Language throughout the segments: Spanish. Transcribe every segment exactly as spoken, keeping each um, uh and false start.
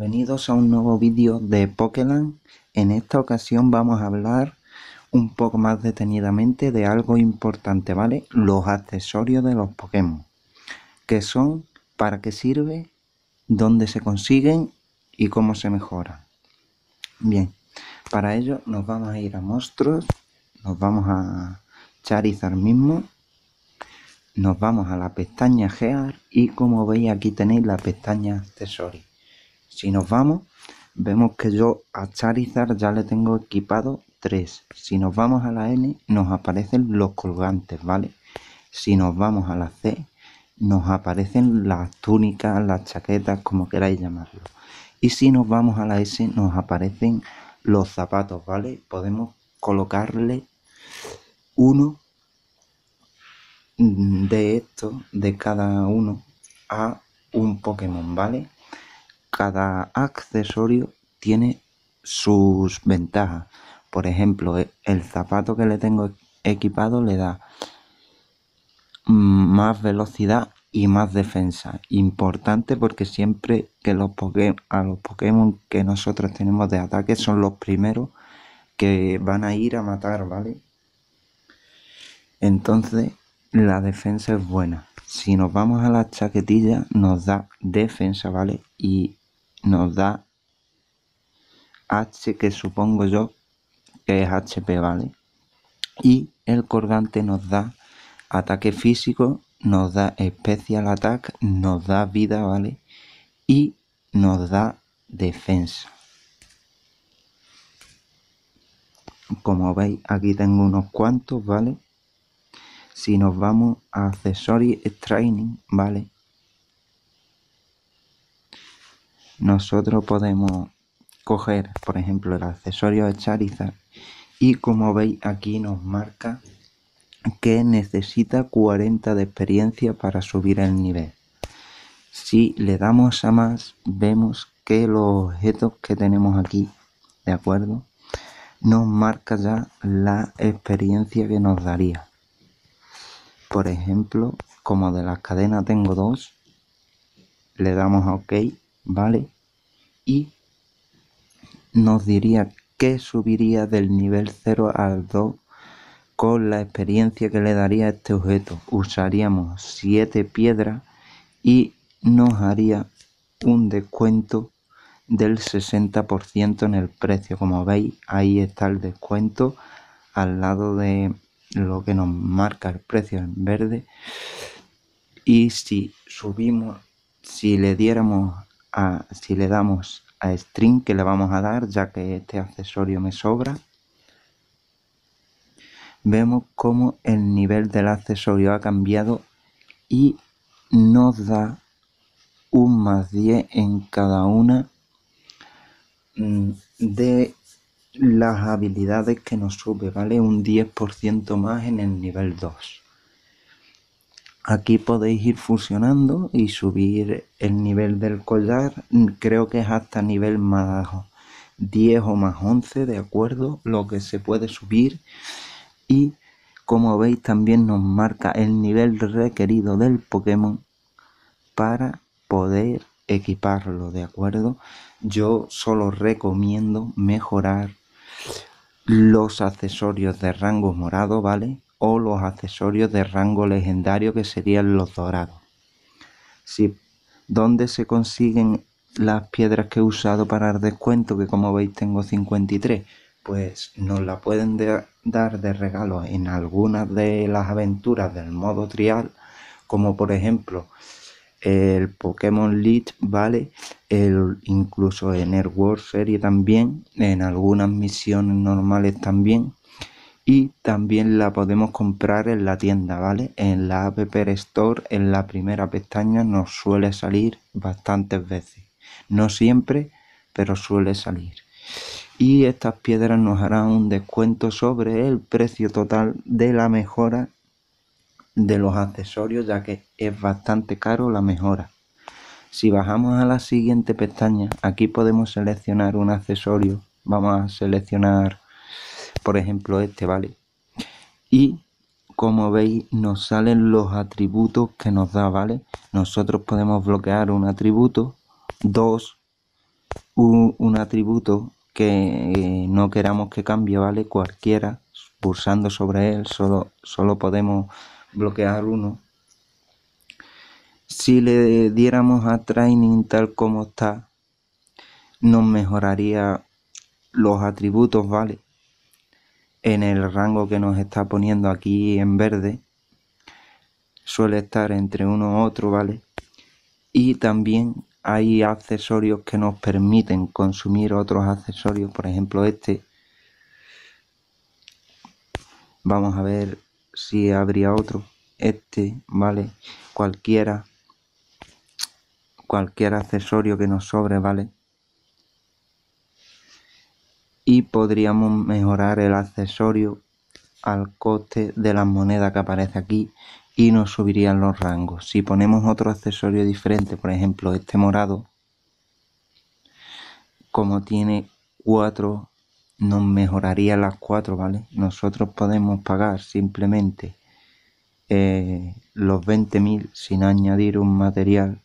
bienvenidos a un nuevo vídeo de Pokéland. En esta ocasión vamos a hablar un poco más detenidamente de algo importante, ¿vale? Los accesorios de los Pokémon. ¿Qué son? ¿Para qué sirve? ¿Dónde se consiguen? ¿Y cómo se mejoran? Bien, para ello nos vamos a ir a monstruos, nos vamos a Charizard mismo, nos vamos a la pestaña Gear y como veis aquí tenéis la pestaña accesorios. Si nos vamos, vemos que yo a Charizard ya le tengo equipado tres. Si nos vamos a la N, nos aparecen los colgantes, ¿vale? Si nos vamos a la C, nos aparecen las túnicas, las chaquetas, como queráis llamarlo. Y si nos vamos a la S, nos aparecen los zapatos, ¿vale? Podemos colocarle uno de estos, de cada uno, a un Pokémon, ¿vale? Cada accesorio tiene sus ventajas. Por ejemplo, el zapato que le tengo equipado le da más velocidad y más defensa. Importante porque siempre que los Pokémon, a los Pokémon que nosotros tenemos de ataque son los primeros que van a ir a matar, ¿vale? Entonces la defensa es buena. Si nos vamos a la chaquetilla nos da defensa, ¿vale? Y nos da H, que supongo yo que es H P, ¿vale? Y el colgante nos da ataque físico, nos da especial attack, nos da vida, ¿vale? Y nos da defensa. Como veis, aquí tengo unos cuantos, ¿vale? Si nos vamos a Accessory Training, ¿vale? Nosotros podemos coger, por ejemplo, el accesorio de Charizard y como veis aquí nos marca que necesita cuarenta de experiencia para subir el nivel. Si le damos a más, vemos que los objetos que tenemos aquí, ¿de acuerdo? Nos marca ya la experiencia que nos daría. Por ejemplo, como de las cadenas tengo dos, le damos a OK, ¿vale? Y nos diría que subiría del nivel cero al dos con la experiencia que le daría a este objeto. Usaríamos siete piedras y nos haría un descuento del sesenta por ciento en el precio. Como veis, ahí está el descuento al lado de lo que nos marca el precio en verde. Y si subimos, si le diéramos a, si le damos a string, que le vamos a dar ya que este accesorio me sobra, vemos como el nivel del accesorio ha cambiado y nos da un más diez en cada una de las habilidades que nos sube, ¿vale? Un diez por ciento más en el nivel dos. Aquí podéis ir fusionando y subir el nivel del collar. Creo que es hasta nivel más diez o más once, ¿de acuerdo? Lo que se puede subir. Y como veis también nos marca el nivel requerido del Pokémon para poder equiparlo, ¿de acuerdo? Yo solo recomiendo mejorar los accesorios de rango morado, ¿vale? O los accesorios de rango legendario, que serían los dorados. Sí. ¿Dónde se consiguen las piedras que he usado para el descuento? Que como veis tengo cincuenta y tres. Pues nos la pueden de, dar de regalo en algunas de las aventuras del modo trial, como por ejemplo el Pokémon Lead, ¿vale? El, incluso en el World Series también, en algunas misiones normales también. Y también la podemos comprar en la tienda, ¿vale? En la App Store, en la primera pestaña, nos suele salir bastantes veces. No siempre, pero suele salir. Y estas piedras nos harán un descuento sobre el precio total de la mejora de los accesorios, ya que es bastante caro la mejora. Si bajamos a la siguiente pestaña, aquí podemos seleccionar un accesorio. Vamos a seleccionar, por ejemplo, este, ¿vale? Y como veis nos salen los atributos que nos da, ¿vale? Nosotros podemos bloquear un atributo, dos un, un atributo que no queramos que cambie, ¿vale? Cualquiera, pulsando sobre él, solo, solo podemos bloquear uno. Si le diéramos a training tal como está, nos mejoraría los atributos, ¿vale? En el rango que nos está poniendo aquí en verde, suele estar entre uno u otro, ¿vale? Y también hay accesorios que nos permiten consumir otros accesorios, por ejemplo este. Vamos a ver si habría otro. Este, ¿vale? Cualquiera, cualquier accesorio que nos sobre, ¿vale? Y podríamos mejorar el accesorio al coste de las monedas que aparece aquí y nos subirían los rangos. Si ponemos otro accesorio diferente, por ejemplo este morado, como tiene cuatro, nos mejoraría las cuatro, ¿vale? Nosotros podemos pagar simplemente eh, los veinte mil sin añadir un material,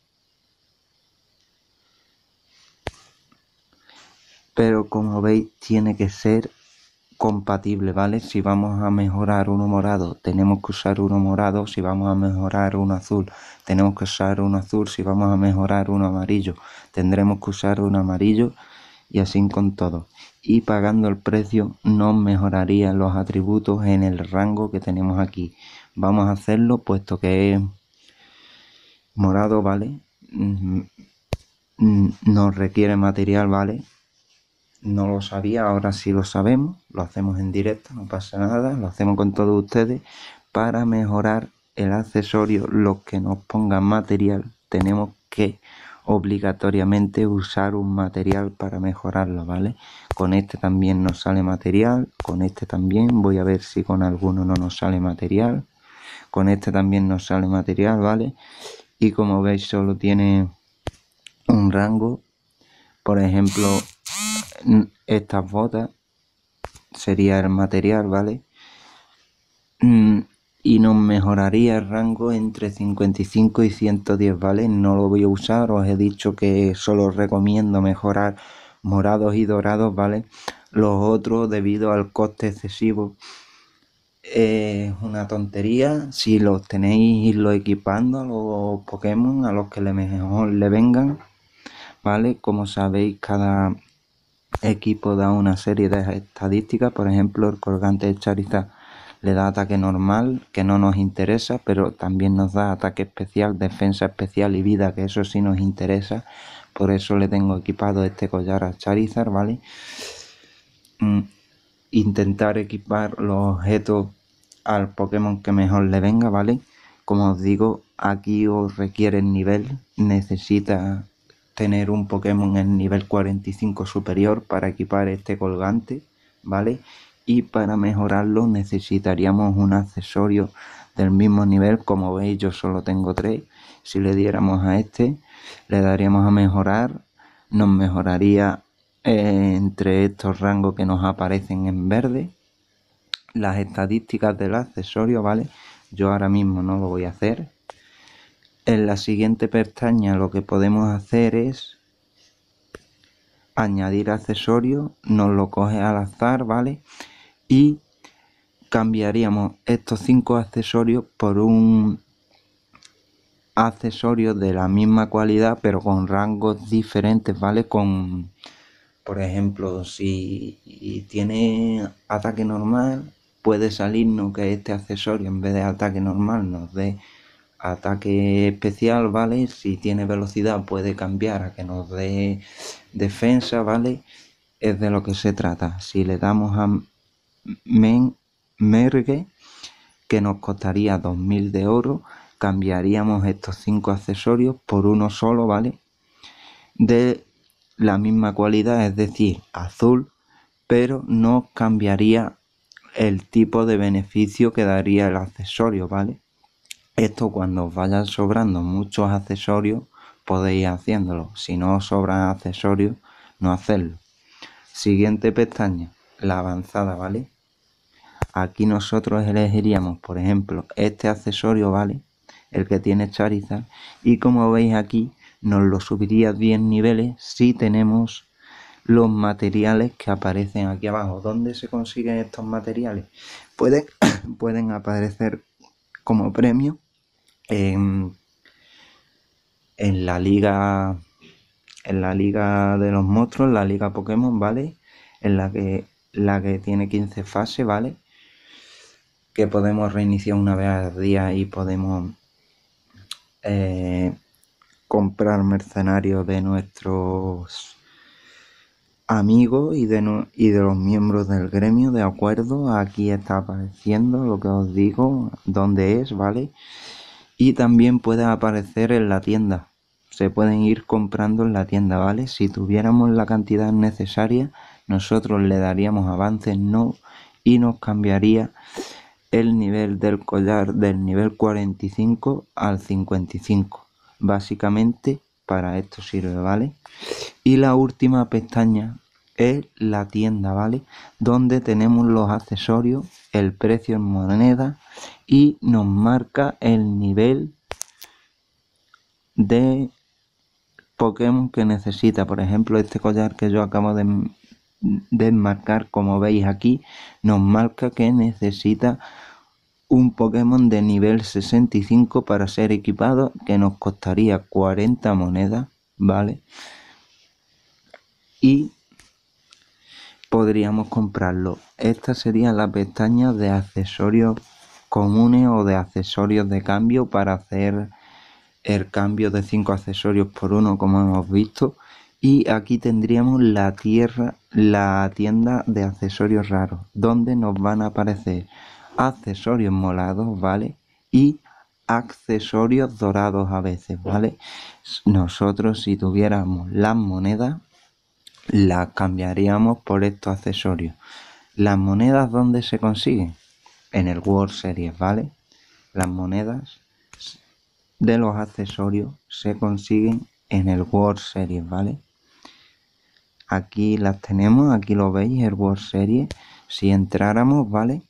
pero como veis tiene que ser compatible, ¿vale? Si vamos a mejorar uno morado, tenemos que usar uno morado. Si vamos a mejorar uno azul, tenemos que usar uno azul. Si vamos a mejorar uno amarillo, tendremos que usar uno amarillo, y así con todo. Y pagando el precio nos mejorarían los atributos en el rango que tenemos aquí. Vamos a hacerlo puesto que es morado, ¿vale? Nos requiere material, ¿vale? No lo sabía, ahora sí lo sabemos. Lo hacemos en directo, no pasa nada. Lo hacemos con todos ustedes. Para mejorar el accesorio, los que nos pongan material, tenemos que obligatoriamente usar un material para mejorarlo, ¿vale? Con este también nos sale material, con este también. Voy a ver si con alguno no nos sale material. Con este también nos sale material, ¿vale? Y como veis solo tiene un rango. Por ejemplo, estas botas sería el material, ¿vale? Y nos mejoraría el rango entre cincuenta y cinco y ciento diez, ¿vale? No lo voy a usar, os he dicho que solo recomiendo mejorar morados y dorados, ¿vale? Los otros, debido al coste excesivo, es una tontería. Si los tenéis, irlo equipando a los Pokémon, a los que le mejor le vengan, ¿vale? Como sabéis, cada equipo da una serie de estadísticas. Por ejemplo, el colgante de Charizard le da ataque normal, que no nos interesa, pero también nos da ataque especial, defensa especial y vida, que eso sí nos interesa. Por eso le tengo equipado este collar a Charizard, ¿vale? Mm, intentar equipar los objetos al Pokémon que mejor le venga, ¿vale? Como os digo, aquí os requiere el nivel, necesita tener un Pokémon en nivel cuarenta y cinco superior para equipar este colgante, ¿vale? Y para mejorarlo necesitaríamos un accesorio del mismo nivel. Como veis, yo solo tengo tres. Si le diéramos a este, le daríamos a mejorar, nos mejoraría eh, entre estos rangos que nos aparecen en verde las estadísticas del accesorio, ¿vale? Yo ahora mismo no lo voy a hacer. En la siguiente pestaña lo que podemos hacer es añadir accesorios, nos lo coge al azar, ¿vale? Y cambiaríamos estos cinco accesorios por un accesorio de la misma cualidad pero con rangos diferentes, ¿vale? Con, por ejemplo, si tiene ataque normal, puede salirnos que este accesorio en vez de ataque normal nos dé ataque especial, ¿vale? Si tiene velocidad puede cambiar a que nos dé defensa, ¿vale? Es de lo que se trata. Si le damos a men, merge, que nos costaría dos mil de oro, cambiaríamos estos cinco accesorios por uno solo, ¿vale? De la misma cualidad, es decir, azul, pero no cambiaría el tipo de beneficio que daría el accesorio, ¿vale? Esto cuando os vayan sobrando muchos accesorios podéis ir haciéndolo. Si no os sobran accesorios, no hacerlo. Siguiente pestaña, la avanzada, ¿vale? Aquí nosotros elegiríamos, por ejemplo, este accesorio, ¿vale? El que tiene Charizard. Y como veis aquí, nos lo subiría diez niveles si tenemos los materiales que aparecen aquí abajo. ¿Dónde se consiguen estos materiales? Pueden, pueden aparecer como premio en, en la liga en la liga de los monstruos, la liga Pokémon, ¿vale? En la que la que tiene quince fases, ¿vale? Que podemos reiniciar una vez al día y podemos eh, comprar mercenarios de nuestros amigos y de, no, y de los miembros del gremio, de acuerdo. Aquí está apareciendo lo que os digo, dónde es, ¿vale? Y también puede aparecer en la tienda, se pueden ir comprando en la tienda, ¿vale? Si tuviéramos la cantidad necesaria, nosotros le daríamos avances no y nos cambiaría el nivel del collar del nivel cuarenta y cinco al cincuenta y cinco. Básicamente para esto sirve, ¿vale? Y la última pestaña es la tienda, ¿vale? Donde tenemos los accesorios, el precio en moneda y nos marca el nivel de Pokémon que necesita. Por ejemplo, este collar que yo acabo de, de enmarcar, como veis aquí, nos marca que necesita un Pokémon de nivel sesenta y cinco para ser equipado, que nos costaría cuarenta monedas, ¿vale? Y podríamos comprarlo. Esta sería la pestaña de accesorios comunes o de accesorios de cambio para hacer el cambio de cinco accesorios por uno, como hemos visto. Y aquí tendríamos la tierra, la tienda de accesorios raros, donde nos van a aparecer accesorios molados, ¿vale? Y accesorios dorados a veces, ¿vale? Nosotros, si tuviéramos las monedas, las cambiaríamos por estos accesorios. Las monedas, ¿dónde se consiguen? En el World Series, ¿vale? Las monedas de los accesorios se consiguen en el World Series, ¿vale? Aquí las tenemos, aquí lo veis, el World Series. Si entráramos, ¿vale?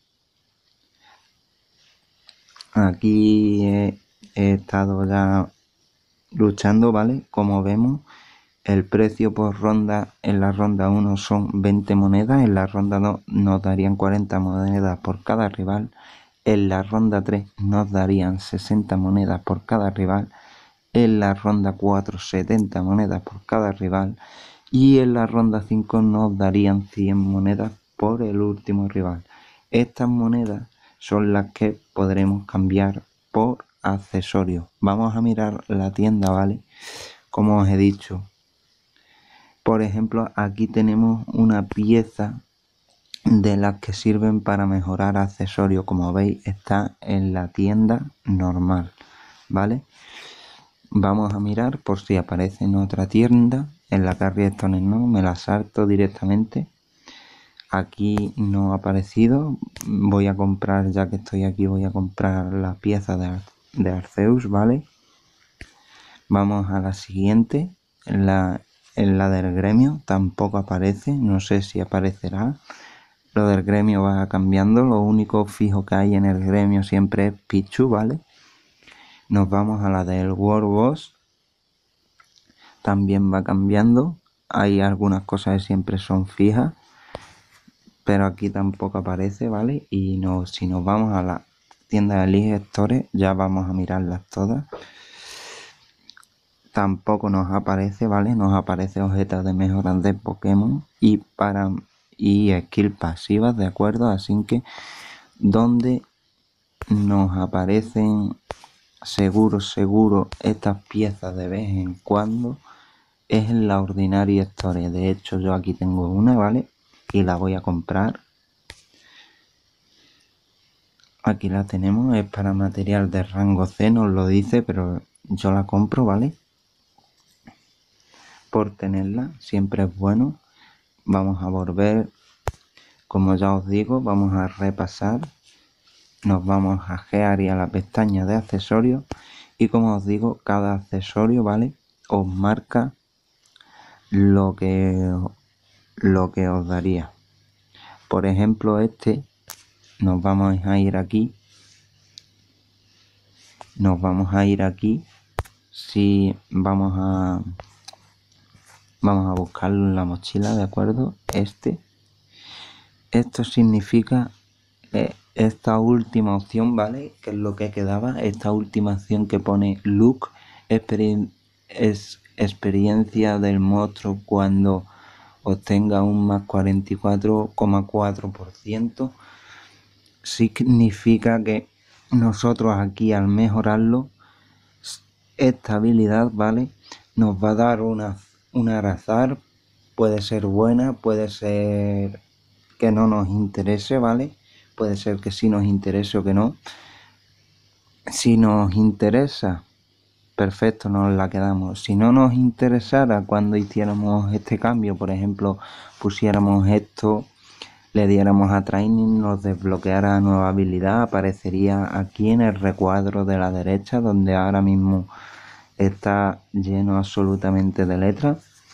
Aquí he, he estado ya luchando, ¿vale? Como vemos, el precio por ronda en la ronda uno son veinte monedas, en la ronda dos nos darían cuarenta monedas por cada rival, en la ronda tres nos darían sesenta monedas por cada rival, en la ronda cuatro setenta monedas por cada rival y en la ronda cinco nos darían cien monedas por el último rival. Estas monedas son las que podremos cambiar por accesorios. Vamos a mirar la tienda, ¿vale? Como os he dicho, por ejemplo, aquí tenemos una pieza de las que sirven para mejorar accesorios. Como veis, está en la tienda normal, ¿vale? Vamos a mirar por si aparece en otra tienda. En la Carry Stone no, me la salto directamente. Aquí no ha aparecido. Voy a comprar, ya que estoy aquí, voy a comprar la pieza de, Ar de Arceus, ¿vale? Vamos a la siguiente, en la, en la del gremio, tampoco aparece, no sé si aparecerá. Lo del gremio va cambiando, lo único fijo que hay en el gremio siempre es Pichu, ¿vale? Nos vamos a la del World Boss, también va cambiando, hay algunas cosas que siempre son fijas, pero aquí tampoco aparece, ¿vale? Y no, si nos vamos a la tienda de Elite Store, ya vamos a mirarlas todas. Tampoco nos aparece, ¿vale? Nos aparece objetos de mejoras de Pokémon y para y skill pasivas, ¿de acuerdo? Así que donde nos aparecen seguro, seguro estas piezas de vez en cuando es en la Ordinary Store. De hecho, yo aquí tengo una, ¿vale? Y la voy a comprar. Aquí la tenemos, es para material de rango C, nos lo dice, pero yo la compro, ¿vale? Por tenerla, siempre es bueno. Vamos a volver, como ya os digo, vamos a repasar. Nos vamos a Gear y a la pestaña de accesorios. Y como os digo, cada accesorio, ¿vale? Os marca lo que, lo que os daría. Por ejemplo, este, nos vamos a ir aquí. Nos vamos a ir aquí. Si vamos a Vamos a buscarlo en la mochila, ¿de acuerdo? Este. Esto significa eh, esta última opción, ¿vale? Que es lo que quedaba. Esta última opción que pone look experien es experiencia del monstruo cuando obtenga un más cuarenta y cuatro coma cuatro por ciento. Significa que nosotros aquí, al mejorarlo, esta habilidad, ¿vale?, nos va a dar una, una al azar. Puede ser buena, puede ser que no nos interese, ¿vale? Puede ser que sí nos interese o que no. Si nos interesa, perfecto, nos la quedamos. Si no nos interesara cuando hiciéramos este cambio, por ejemplo, pusiéramos esto, le diéramos a training, nos desbloqueara nueva habilidad, aparecería aquí en el recuadro de la derecha, donde ahora mismo está lleno absolutamente de letras.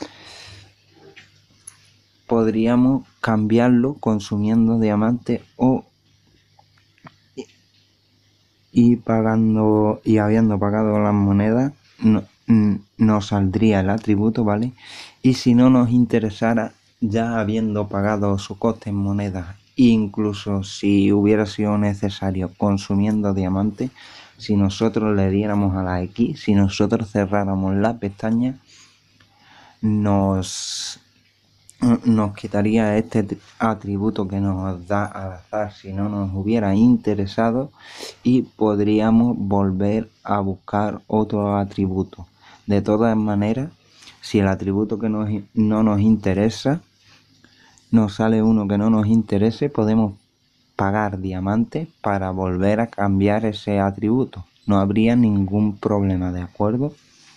Podríamos cambiarlo consumiendo diamantes o y pagando y habiendo pagado las monedas no, nos saldría el atributo, ¿vale? Y si no nos interesara, ya habiendo pagado su coste en monedas, incluso si hubiera sido necesario consumiendo diamantes, si nosotros le diéramos a la X, si nosotros cerráramos la pestaña, nos nos quitaría este atributo que nos da al azar si no nos hubiera interesado, y podríamos volver a buscar otro atributo. De todas maneras, si el atributo que nos, no nos interesa, nos sale uno que no nos interese, podemos pagar diamantes para volver a cambiar ese atributo. No habría ningún problema, ¿de acuerdo?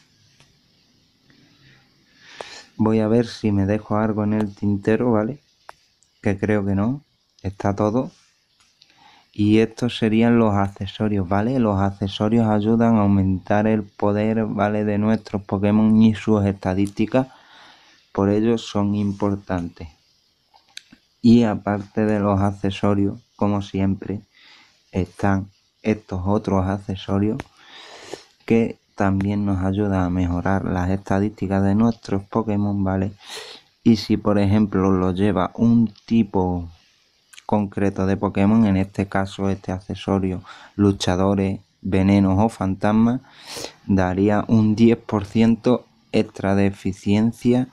Voy a ver si me dejo algo en el tintero, ¿vale? Que creo que no, está todo. Y estos serían los accesorios, ¿vale? Los accesorios ayudan a aumentar el poder, ¿vale?, de nuestros Pokémon y sus estadísticas, por ello son importantes. Y aparte de los accesorios, como siempre, están estos otros accesorios que también nos ayudan a mejorar las estadísticas de nuestros Pokémon, ¿vale? Y si por ejemplo lo lleva un tipo concreto de Pokémon, en este caso este accesorio luchadores, venenos o fantasmas, daría un diez por ciento extra de eficiencia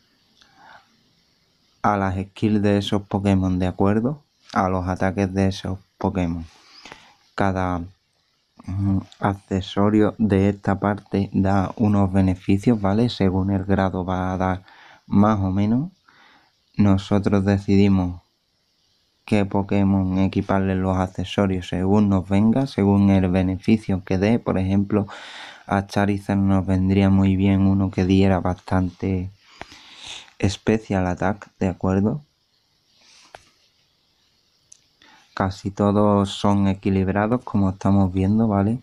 a las skills de esos Pokémon, ¿de acuerdo? A los ataques de esos Pokémon. Cada accesorio de esta parte da unos beneficios, ¿vale? Según el grado va a dar más o menos. Nosotros decidimos qué Pokémon equiparle los accesorios según nos venga, según el beneficio que dé. Por ejemplo, a Charizard nos vendría muy bien uno que diera bastante Special Attack, ¿de acuerdo? Casi todos son equilibrados, como estamos viendo, ¿vale?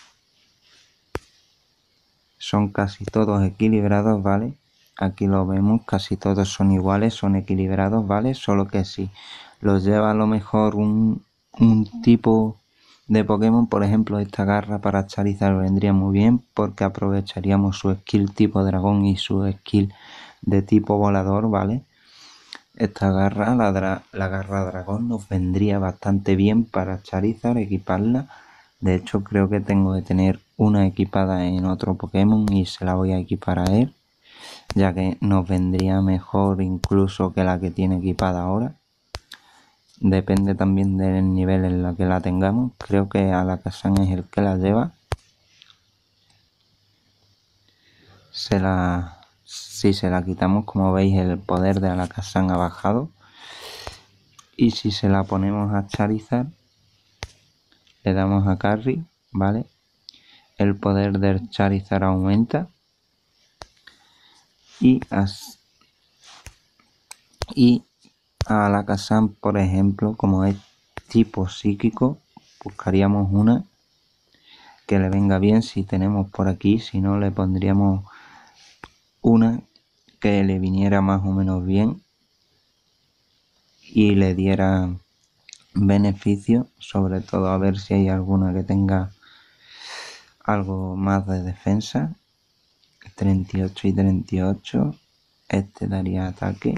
Son casi todos equilibrados, ¿vale? Aquí lo vemos, casi todos son iguales, son equilibrados, ¿vale? Solo que si los lleva a lo mejor un, un tipo de Pokémon, por ejemplo esta garra para Charizard vendría muy bien, porque aprovecharíamos su skill tipo dragón y su skill de tipo volador, ¿vale? Esta garra, la, dra la garra dragón, nos vendría bastante bien para Charizard, equiparla. De hecho, creo que tengo que tener una equipada en otro Pokémon y se la voy a equipar a él, ya que nos vendría mejor incluso que la que tiene equipada ahora. Depende también del nivel en la que la tengamos. Creo que Alakazam es el que la lleva. Se la... Si se la quitamos, como veis, el poder de Alakazam ha bajado. Y si se la ponemos a Charizard, le damos a Carry, ¿vale? El poder del Charizard aumenta. Y, as... y a Alakazam, por ejemplo, como es tipo psíquico, buscaríamos una que le venga bien si tenemos por aquí. Si no, le pondríamos una que le viniera más o menos bien y le diera beneficio, sobre todo a ver si hay alguna que tenga algo más de defensa. Treinta y ocho y treinta y ocho, este daría ataque,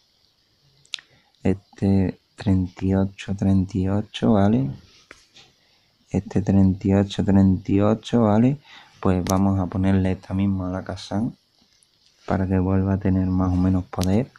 este treinta y ocho, treinta y ocho, ¿vale? Este treinta y ocho, treinta y ocho, ¿vale? Pues vamos a ponerle esta misma a la Kazan para que vuelva a tener más o menos poder.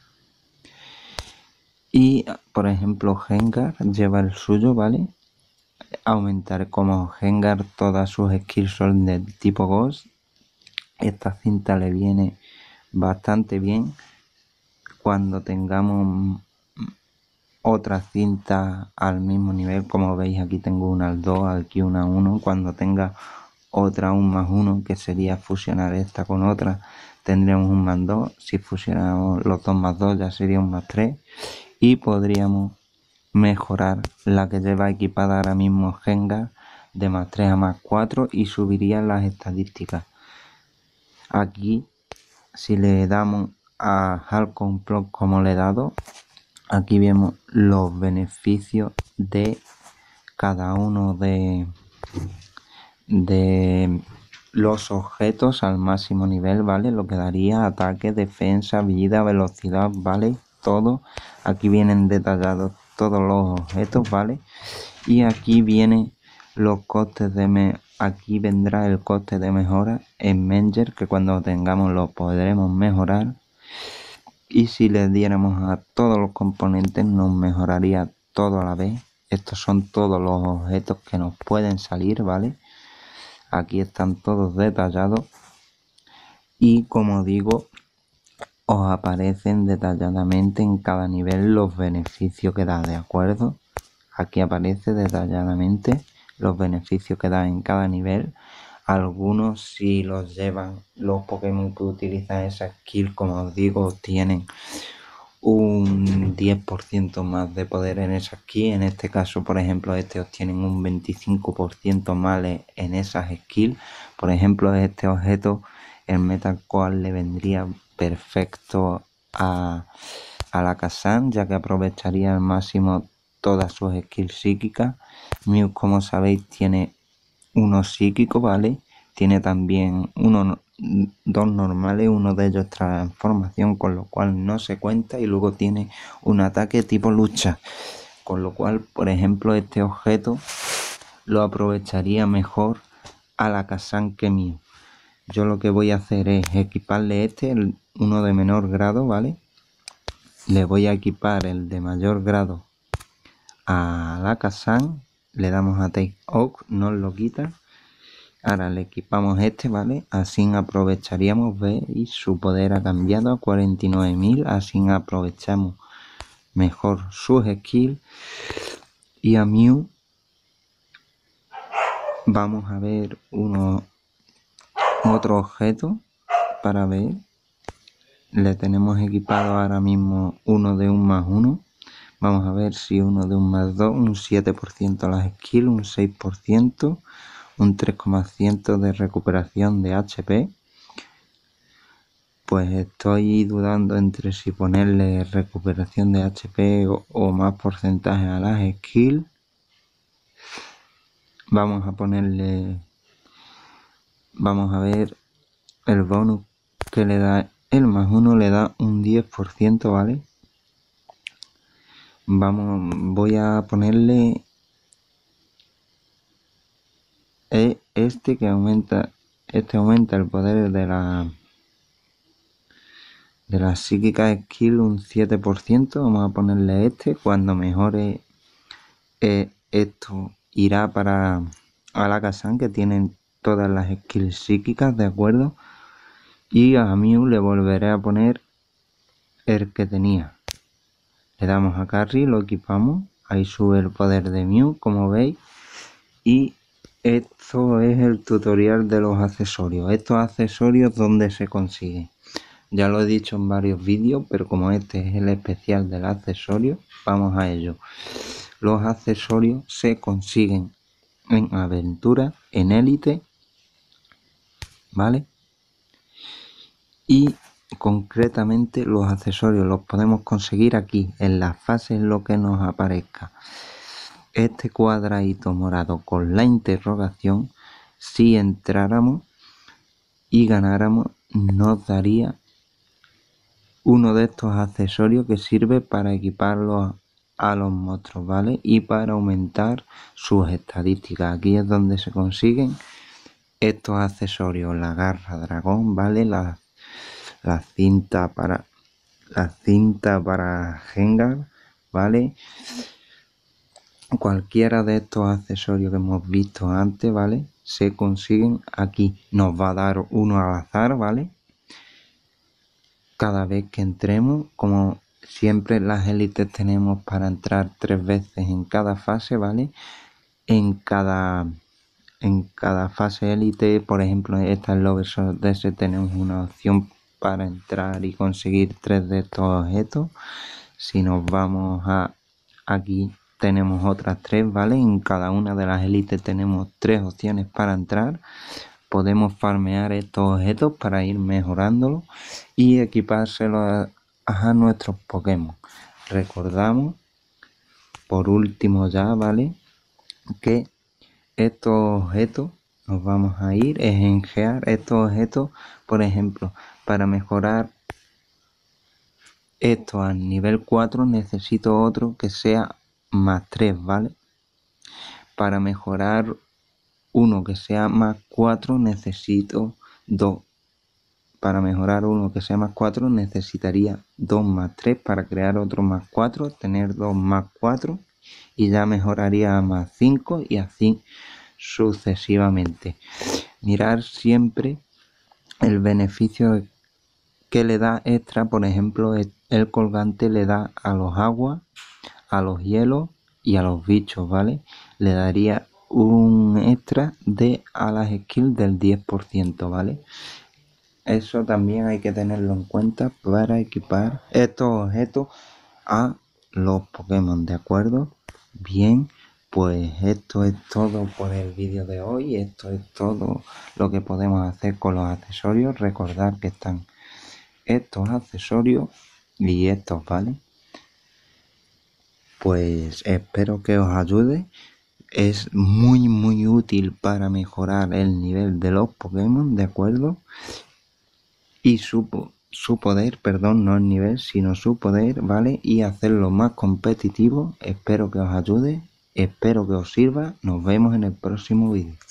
Y, por ejemplo, Gengar lleva el suyo, ¿vale? Aumentar como Gengar todas sus skills son de tipo Ghost. Esta cinta le viene bastante bien. Cuando tengamos otra cinta al mismo nivel, como veis aquí tengo una al dos, aquí una al uno. Cuando tenga otra un más uno, que sería fusionar esta con otra, tendríamos un más dos. Si fusionamos los dos más dos ya sería un más tres. Y podríamos mejorar la que lleva equipada ahora mismo Gengar de más tres a más cuatro y subiría las estadísticas. Aquí, si le damos a Halcon Plot como le he dado, aquí vemos los beneficios de cada uno de, de los objetos al máximo nivel, ¿vale? Lo que daría ataque, defensa, vida, velocidad, ¿vale? Todo. Aquí vienen detallados todos los objetos, ¿vale? Y aquí vienen los costes de me aquí vendrá el coste de mejora en Menger, que cuando tengamos lo podremos mejorar. Y si le diéramos a todos los componentes nos mejoraría todo a la vez. Estos son todos los objetos que nos pueden salir, ¿vale? Aquí están todos detallados. Y como digo, os aparecen detalladamente en cada nivel los beneficios que da, ¿de acuerdo? Aquí aparece detalladamente los beneficios que da en cada nivel. Algunos, si los llevan los Pokémon que utilizan esa skill, como os digo, tienen un diez por ciento más de poder en esa skill. En este caso, por ejemplo, este obtienen un veinticinco por ciento más en esas skills. Por ejemplo, este objeto, el Metal Coal, le vendría perfecto a, a la Kazan, ya que aprovecharía al máximo todas sus skills psíquicas. Mew, como sabéis, tiene uno psíquico, ¿vale? Tiene también uno, dos normales, uno de ellos transformación, con lo cual no se cuenta, y luego tiene un ataque tipo lucha, con lo cual, por ejemplo, este objeto lo aprovecharía mejor a la Kazan que Mew. Yo lo que voy a hacer es equiparle este, el uno de menor grado, ¿vale? Le voy a equipar el de mayor grado a la Kazan, le damos a Take Oak, nos lo quita. Ahora le equipamos este, ¿vale? Así aprovecharíamos, veis, su poder ha cambiado a cuarenta y nueve mil, así aprovechamos mejor sus skills. Y a Mew vamos a ver uno, otro objeto para ver. Le tenemos equipado ahora mismo uno de un más uno. Vamos a ver si uno de un más dos, un siete por ciento a las skills, un seis por ciento, un tres por ciento de recuperación de H P. Pues estoy dudando entre si ponerle recuperación de H P o, o más porcentaje a las skills. Vamos a ponerle, vamos a ver el bonus que le da el más uno, le da un diez por ciento, ¿vale? Vamos, voy a ponerle este que aumenta, este aumenta el poder de la de la psíquica skill un siete por ciento. Vamos a ponerle este. Cuando mejore eh, esto irá para a la Kazan, que tienen todas las skills psíquicas, ¿de acuerdo? Y a Mew le volveré a poner el que tenía. Le damos a Carry, lo equipamos, ahí sube el poder de Mew, como veis. Y esto es el tutorial de los accesorios. Estos accesorios, ¿dónde se consiguen? Ya lo he dicho en varios vídeos, pero como este es el especial del accesorio, vamos a ello. Los accesorios se consiguen en aventura, en élite, ¿vale? Y concretamente los accesorios los podemos conseguir aquí, en las fases, en lo que nos aparezca. Este cuadradito morado con la interrogación, si entráramos y ganáramos, nos daría uno de estos accesorios que sirve para equiparlos a los monstruos, ¿vale? Y para aumentar sus estadísticas. Aquí es donde se consiguen estos accesorios: la garra dragón, ¿vale? La, la cinta para la cinta para Gengar, ¿vale? Cualquiera de estos accesorios que hemos visto antes, ¿vale? Se consiguen aquí. Nos va a dar uno al azar, ¿vale? Cada vez que entremos, como siempre las élites tenemos para entrar tres veces en cada fase, ¿vale? En cada, en cada fase élite, por ejemplo, esta es Lovers of Desert, tenemos una opción para entrar y conseguir tres de estos objetos. Si nos vamos a aquí, tenemos otras tres, ¿vale? En cada una de las élites tenemos tres opciones para entrar. Podemos farmear estos objetos para ir mejorándolos y equipárselos a, a nuestros Pokémon. Recordamos, por último ya, ¿vale? Que estos objetos, nos vamos a ir, es engear estos objetos, por ejemplo, para mejorar esto al nivel cuatro necesito otro que sea más tres, ¿vale? Para mejorar uno que sea más cuatro necesito dos. Para mejorar uno que sea más cuatro necesitaría dos más tres para crear otro más cuatro, tener dos más cuatro y ya mejoraría a más cinco y así sucesivamente. Mirar siempre el beneficio que le da extra, por ejemplo, el colgante le da a los aguas, a los hielos y a los bichos, ¿vale? Le daría un extra de a las skills del diez por ciento, ¿vale? Eso también hay que tenerlo en cuenta para equipar estos objetos a los Pokémon, ¿de acuerdo? Bien, pues esto es todo por el vídeo de hoy. Esto es todo lo que podemos hacer con los accesorios. Recordad que están estos accesorios y estos, ¿vale? Pues espero que os ayude. Es muy muy útil para mejorar el nivel de los Pokémon, ¿de acuerdo? Y su, su poder, perdón, no el nivel, sino su poder, ¿vale? Y hacerlo más competitivo. Espero que os ayude, espero que os sirva. Nos vemos en el próximo vídeo.